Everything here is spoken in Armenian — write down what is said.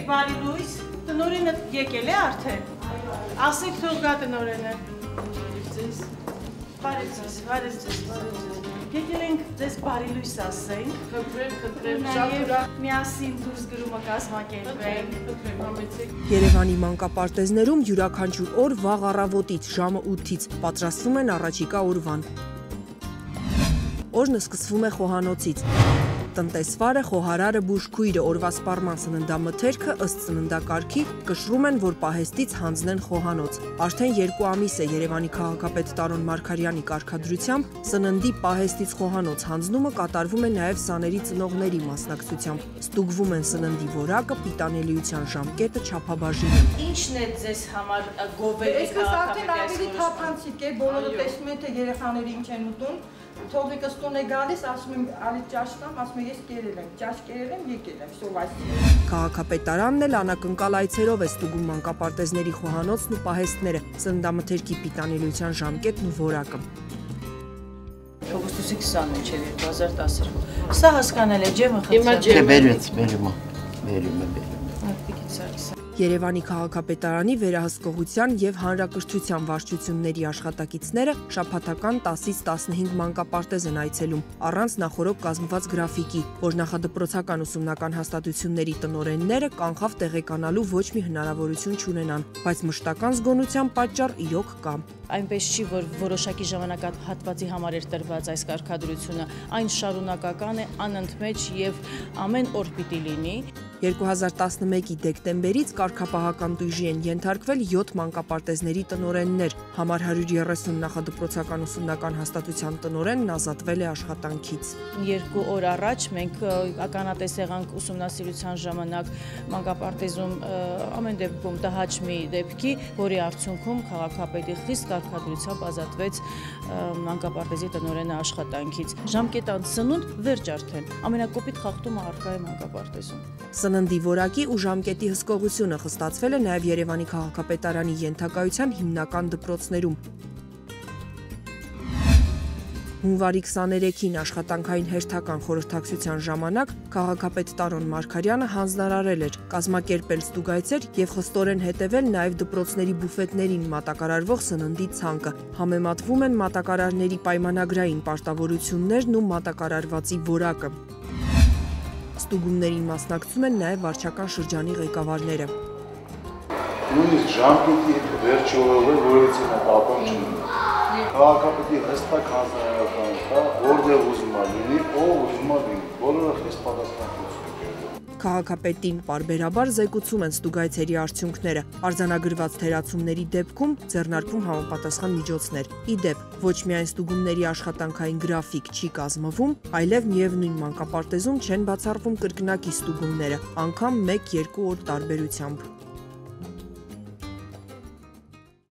բարի լույս, տնօրենը եկել է արդեն։ Ասեք թող գա տնօրենը։ Բարև ձեզ։ Եկել ենք ձեզ բարի լույս ասենք։ Խնդրեմ, Նաև միասին դուրս գրումը կազմակերպենք։ Երևանի մանկապարտեզներում յուրաքանչյուր օր վաղ առավոտից ժամը 8-ից պատրաստվում են առաջիկա օրվան։ Օրն սկսվում է խոհանոցից։ Տնտեսվարը, խոհարարը, բուժքույրը, օրվա սպառման սննդամթերքը ըստ սննդակարգի կշռում են, որ պահեստից հանձնեն խոհանոց։ Արդեն 2 ամիս է Երևանի քաղաքապետ Տարոն Մարգարյանի կարգադրությամբ սննդի պահեստից խոհանոց հանձնումը կատարվում է նաև սաների ծնողների մասնակցությամբ։ Ստուգվում են սննդի որակը, պիտանելիության ժամկետը, չափաբաժինը։ Ինչն է ձեզ համար գովելի քաղաքապետի թափանցիկ է, բոլորը տեսնում են, թե երեխաները ինչ են ուտում։ Թողիկս տուն է գալիս, ասում եմ, ալի ճաշ տամ, ասում եմ, ես կերել եմ, ճաշ կերել եմ, եկել եմ, սովասի։ Քաղաքապետարանն էլ անակնկալ այցերով է ստուգում մանկապարտեզների խոհանոցն ու պահեստները, սննդամթերքի պիտանելիության ժամկետն ու որակը։ Օգոստոսի 20-ն մինչև 2010։ Սա հասկանալ է, ջեմը խնդրեմ։ Երևանի քաղաքապետարանի վերահսկողության և հանրակրթության վարչությունների աշխատակիցները շաբաթական 10-ից 15 մանկապարտեզ են այցելում, առանց նախօրոք կազմված գրաֆիկի, որ նախադպրոցական ուսումնական հաստատությունների տնօրենները կանխավ տեղեկանալու ոչ մի հնարավորություն չունենան, բայց մշտական զգոնության պատճառ իրոք կա։ Այնպես չի, որ որոշակի ժամանակահատվածի համար էր տրված այս կարգադրությունը, այն շարունակական է, անընդմեջ եւ ամեն օր պիտի լինի։ 2011-ի դեկտեմբերից կարգապահական տույժի են ենթարկվել 7 մանկապարտեզների տնօրեններ, համար 130 նախադպրոցական ուսումնական հաստատության տնօրենն ազատվել է աշխատանքից։ 2 օր առաջ մենք ականատես եղանք ուսումնասիրության ժամանակ մանկապարտեզում ամեն դեպքում տհաճ մի դեպքի, որի արդյունքում քաղաքապետի խիստ կարգադրությամբ ազատվեց մանկապարտեզի տնօրենը աշխատանքից։ Ժամկետան սնունդ վերջ արդեն, ամենակոպիտ խախտումը առկա է մանկապարտեզում։ Սննդի որակի ու ժամկետի հսկողությունը խստացվել է նաև Երևանի քաղաքապետարանի ենթակայության հիմնական դպրոցներում։ Հունվարի 23-ին աշխատանքային հերթական խորհրդակցության ժամանակ քաղաքապետ Տարոն Մարգարյանը հանձնարարել էր կազմակերպել ստուգայցեր և խստորեն հետևել նաև դպրոցների բուֆետներին մատակարարվող սննդի ցանկը։ Համեմատվում են մատակարարների պայմանագրային պարտավորություններն ու մատակարարվածի որակը։ Ստուգումներին մասնակցում են նաև վարչական շրջանի ղեկավարները։ Նույնիսկ ժամկետի վերջի օրը որից է կապան չունի։ Քաղաքապետի հստակ հանձնարարական կա, որտեղ ուզում է լինի, ով ուզում է լինի, բոլորը խիստ պատասխանատվություն կերտել։ Քաղաքապետին պարբերաբար զեկուցում են ստուգայցերի արդյունքները, արձանագրված թերացումների դեպքում ձեռնարկվում համապատասխան միջոցներ։ Ի դեպ, ոչ միայն ստուգումների աշխատանքային գրաֆիկ չի կազմվում, այլև միևնույն մանկապարտեզում չեն բացառվում կրկնակի ստուգումները, անգամ 1-2 օր տարբերությամբ։